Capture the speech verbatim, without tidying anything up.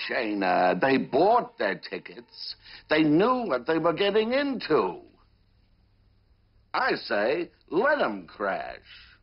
Shayna, they bought their tickets. They knew what they were getting into. I say, let them crash.